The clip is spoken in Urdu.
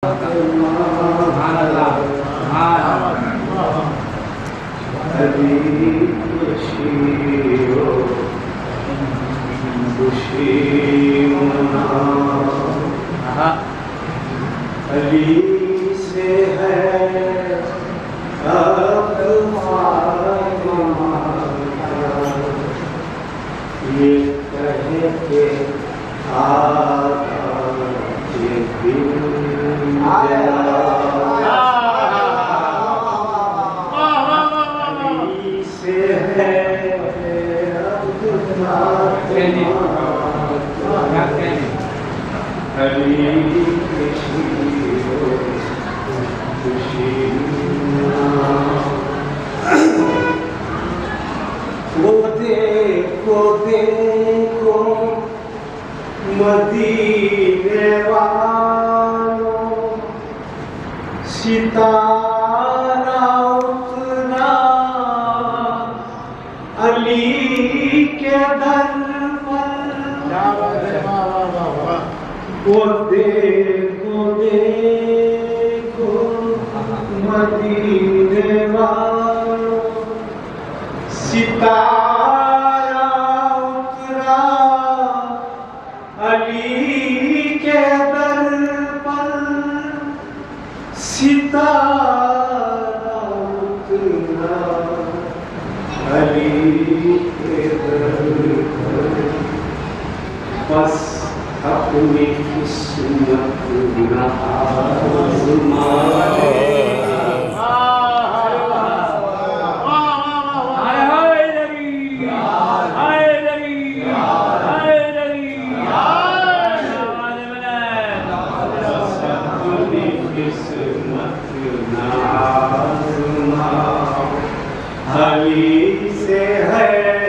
علی سے ہے اب فاطمہ یہ کہہ کے آقا کے دل جلا علی سے ہے اب فاطمہ علی کے وہ دیکھو دیکھو مدینے والوں ستارہ اترا علی کے در پر وہ دیکھو دیکھو مدینے والوں ستارہ اترا علی کے در پر ستارہ اترا علی کے در پر بس اپنی قسمت نہ آزمائے علی سے ہے